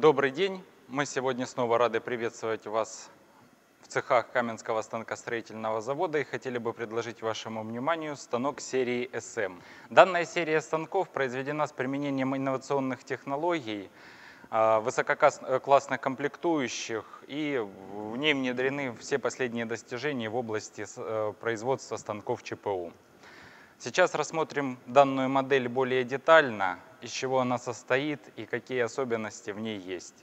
Добрый день! Мы сегодня снова рады приветствовать вас в цехах Каменского станкостроительного завода и хотели бы предложить вашему вниманию станок серии SM. Данная серия станков произведена с применением инновационных технологий, высококлассных комплектующих, и в ней внедрены все последние достижения в области производства станков ЧПУ. Сейчас рассмотрим данную модель более детально, из чего она состоит и какие особенности в ней есть.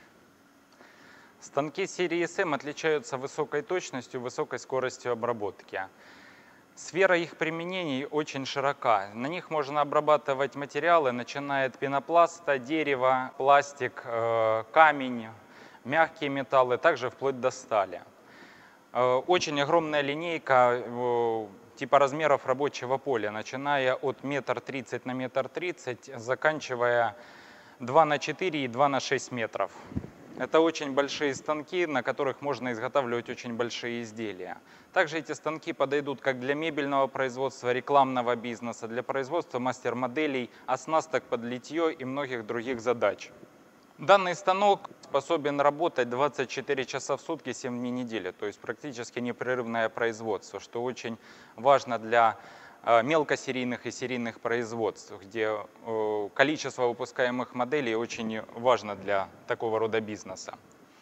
Станки серии SM отличаются высокой точностью, высокой скоростью обработки. Сфера их применений очень широка. На них можно обрабатывать материалы, начиная от пенопласта, дерева, пластик, камень, мягкие металлы, также вплоть до стали. Очень огромная линейка типа размеров рабочего поля, начиная от 1,30 м на 1,30 м, заканчивая 2 на 4 и 2 на 6 метров. Это очень большие станки, на которых можно изготавливать очень большие изделия. Также эти станки подойдут как для мебельного производства, рекламного бизнеса, для производства мастер-моделей, оснасток под литье и многих других задач. Данный станок способен работать 24 часа в сутки, 7 дней в неделю, то есть практически непрерывное производство, что очень важно для мелкосерийных и серийных производств, где количество выпускаемых моделей очень важно для такого рода бизнеса.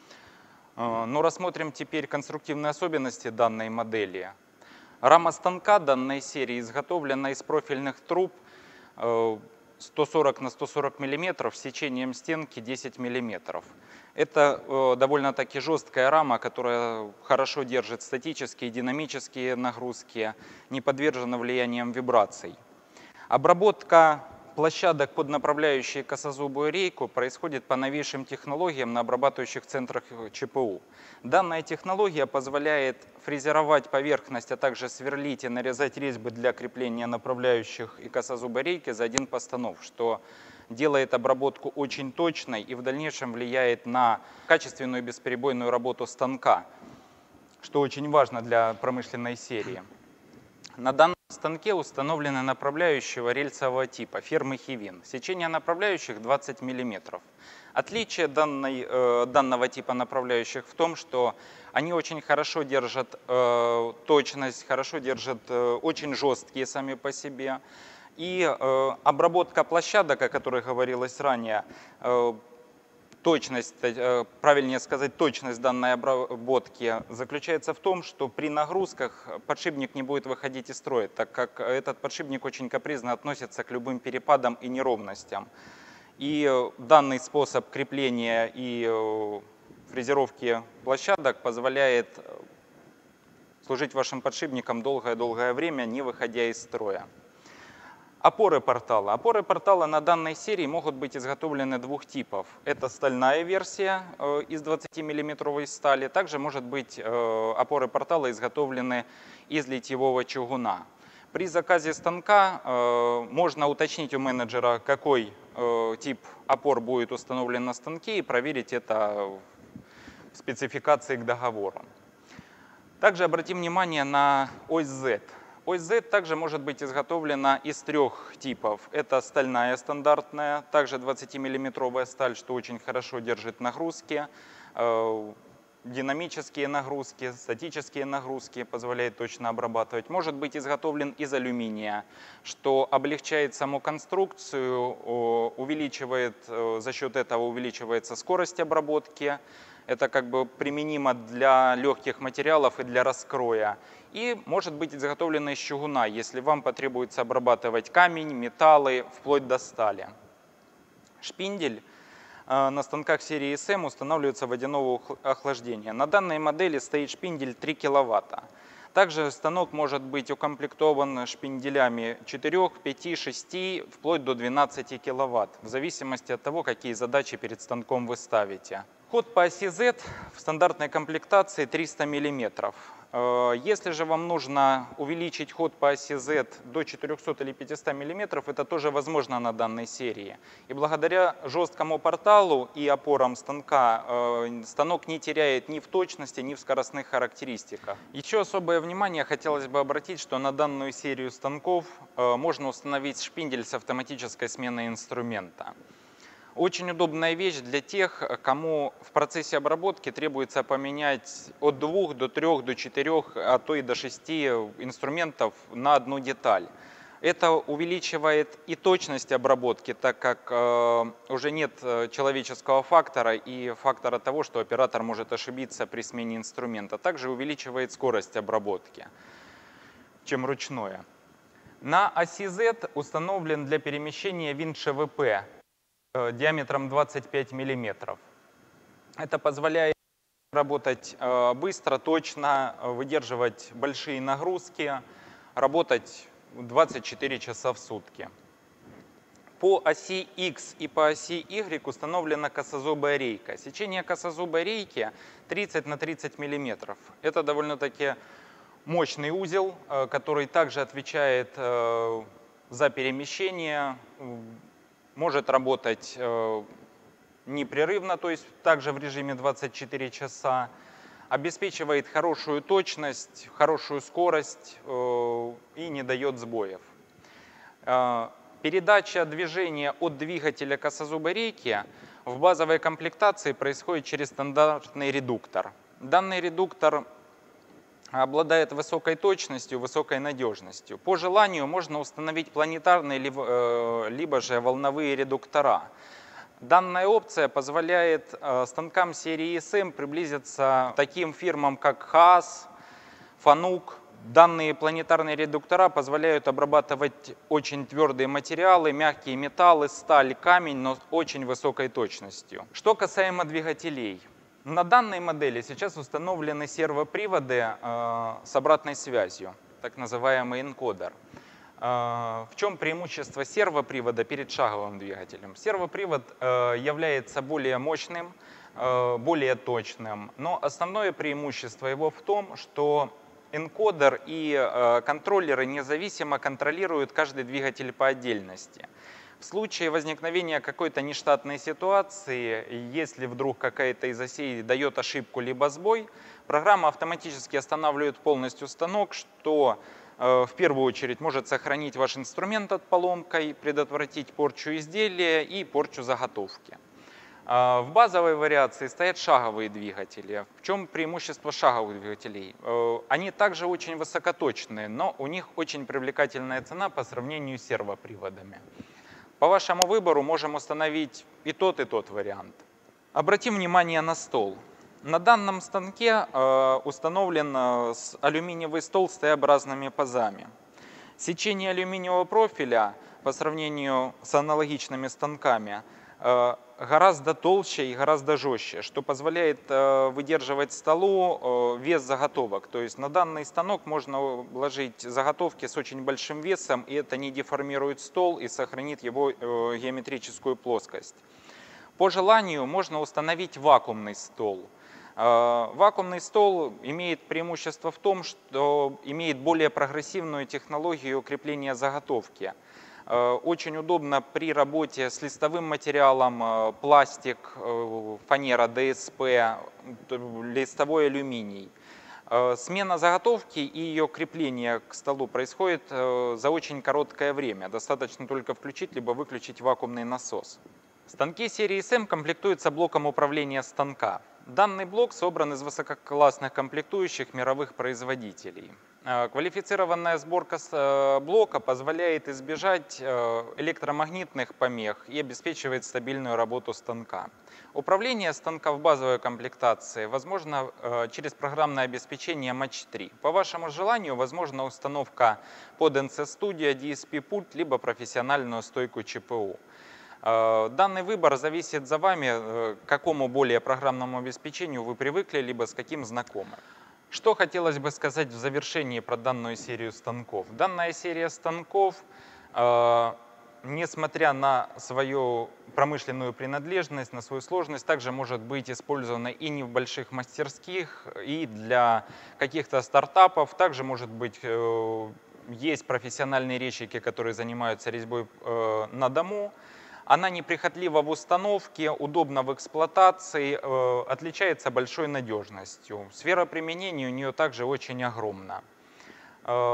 Но рассмотрим теперь конструктивные особенности данной модели. Рама станка данной серии изготовлена из профильных труб 140 на 140 мм с сечением стенки 10 мм. Это довольно-таки жесткая рама, которая хорошо держит статические и динамические нагрузки, не подвержена влиянием вибраций. Обработка площадок под направляющую косозубую рейку происходит по новейшим технологиям на обрабатывающих центрах ЧПУ. Данная технология позволяет фрезеровать поверхность, а также сверлить и нарезать резьбы для крепления направляющих и косозубой рейки за один постанов, что делает обработку очень точной и в дальнейшем влияет на качественную и бесперебойную работу станка, что очень важно для промышленной серии. На данном станке установлены направляющего рельсового типа фирмы Хивин. Сечение направляющих 20 мм. Отличие данного типа направляющих в том, что они очень хорошо держат точность, хорошо держат очень жесткие сами по себе. И обработка площадок, о которой говорилось ранее, точность, правильнее сказать, точность данной обработки заключается в том, что при нагрузках подшипник не будет выходить из строя, так как этот подшипник очень капризно относится к любым перепадам и неровностям. И данный способ крепления и фрезеровки площадок позволяет служить вашим подшипникам долгое-долгое время, не выходя из строя. Опоры портала. Опоры портала на данной серии могут быть изготовлены двух типов. Это стальная версия из 20-мм стали. Также может быть опоры портала изготовлены из литьевого чугуна. При заказе станка можно уточнить у менеджера, какой тип опор будет установлен на станке, и проверить это в спецификации к договору. Также обратим внимание на ось Z. Ось Z также может быть изготовлена из трех типов. Это стальная стандартная, также 20-мм сталь, что очень хорошо держит нагрузки, динамические нагрузки, статические нагрузки, позволяет точно обрабатывать. Может быть изготовлен из алюминия, что облегчает саму конструкцию, за счет этого увеличивается скорость обработки. Это как бы применимо для легких материалов и для раскроя. И может быть изготовлено из чугуна, если вам потребуется обрабатывать камень, металлы, вплоть до стали. Шпиндель на станках серии SM устанавливается водяного охлаждения. На данной модели стоит шпиндель 3 кВт. Также станок может быть укомплектован шпинделями 4, 5, 6, вплоть до 12 кВт, в зависимости от того, какие задачи перед станком вы ставите. Ход по оси Z в стандартной комплектации 300 мм. Если же вам нужно увеличить ход по оси Z до 400 или 500 мм, это тоже возможно на данной серии. И благодаря жесткому порталу и опорам станка станок не теряет ни в точности, ни в скоростных характеристиках. Еще особое внимание хотелось бы обратить, что на данную серию станков можно установить шпиндель с автоматической сменой инструмента. Очень удобная вещь для тех, кому в процессе обработки требуется поменять от 2 до 3 до 4, а то и до 6 инструментов на одну деталь. Это увеличивает и точность обработки, так как уже нет человеческого фактора и фактора того, что оператор может ошибиться при смене инструмента. Также увеличивает скорость обработки, чем ручное. На оси Z установлен для перемещения винт ШВП диаметром 25 мм. Это позволяет работать быстро, точно, выдерживать большие нагрузки, работать 24 часа в сутки. По оси X и по оси Y установлена косозубая рейка. Сечение косозубой рейки 30 на 30 мм. Это довольно-таки мощный узел, который также отвечает за перемещение, может работать непрерывно, то есть также в режиме 24 часа, обеспечивает хорошую точность, хорошую скорость и не дает сбоев. Передача движения от двигателя косозубой рейки в базовой комплектации происходит через стандартный редуктор. Данный редуктор обладает высокой точностью, высокой надежностью. По желанию можно установить планетарные либо же волновые редуктора. Данная опция позволяет станкам серии ESM приблизиться к таким фирмам, как Haas, Fanuc. Данные планетарные редуктора позволяют обрабатывать очень твердые материалы, мягкие металлы, сталь, камень, но с очень высокой точностью. Что касаемо двигателей. На данной модели сейчас установлены сервоприводы с обратной связью, так называемый энкодер. В чем преимущество сервопривода перед шаговым двигателем? Сервопривод является более мощным, более точным, но основное преимущество его в том, что энкодер и контроллеры независимо контролируют каждый двигатель по отдельности. В случае возникновения какой-то нештатной ситуации, если вдруг какая-то из осей дает ошибку либо сбой, программа автоматически останавливает полностью станок, что в первую очередь может сохранить ваш инструмент от поломкой, предотвратить порчу изделия и порчу заготовки. В базовой вариации стоят шаговые двигатели. В чем преимущество шаговых двигателей? Они также очень высокоточные, но у них очень привлекательная цена по сравнению с сервоприводами. По вашему выбору можем установить и тот вариант. Обратим внимание на стол. На данном станке установлен алюминиевый стол с Т-образными пазами. Сечение алюминиевого профиля по сравнению с аналогичными станками гораздо толще и гораздо жестче, что позволяет выдерживать столу вес заготовок. То есть на данный станок можно вложить заготовки с очень большим весом, и это не деформирует стол и сохранит его геометрическую плоскость. По желанию можно установить вакуумный стол. Вакуумный стол имеет преимущество в том, что имеет более прогрессивную технологию крепления заготовки. Очень удобно при работе с листовым материалом, пластик, фанера, ДСП, листовой алюминий. Смена заготовки и ее крепление к столу происходит за очень короткое время. Достаточно только включить либо выключить вакуумный насос. Станки серии ESM комплектуются блоком управления станка. Данный блок собран из высококлассных комплектующих мировых производителей. Квалифицированная сборка блока позволяет избежать электромагнитных помех и обеспечивает стабильную работу станка. Управление станка в базовой комплектации возможно через программное обеспечение Match 3. По вашему желанию возможна установка под NC Studio, DSP-пульт, либо профессиональную стойку ЧПУ. Данный выбор зависит за вами, к какому более программному обеспечению вы привыкли, либо с каким знакомы. Что хотелось бы сказать в завершении про данную серию станков. Данная серия станков, несмотря на свою промышленную принадлежность, на свою сложность, также может быть использована и не в больших мастерских, и для каких-то стартапов. Также может быть, есть профессиональные резчики, которые занимаются резьбой на дому. Она неприхотлива в установке, удобна в эксплуатации, отличается большой надежностью. Сфера применения у нее также очень огромна.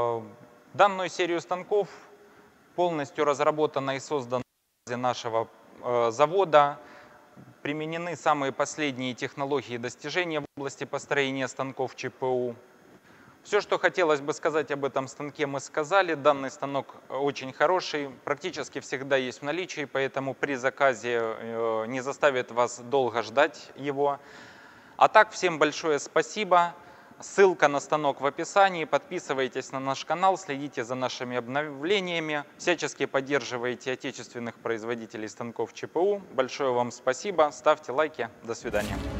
Данную серию станков полностью разработана и создана на базе нашего завода применены самые последние технологии и достижения в области построения станков ЧПУ. Все, что хотелось бы сказать об этом станке, мы сказали. Данный станок очень хороший, практически всегда есть в наличии, поэтому при заказе не заставит вас долго ждать его. А так, всем большое спасибо. Ссылка на станок в описании. Подписывайтесь на наш канал, следите за нашими обновлениями. Всячески поддерживайте отечественных производителей станков ЧПУ. Большое вам спасибо. Ставьте лайки. До свидания.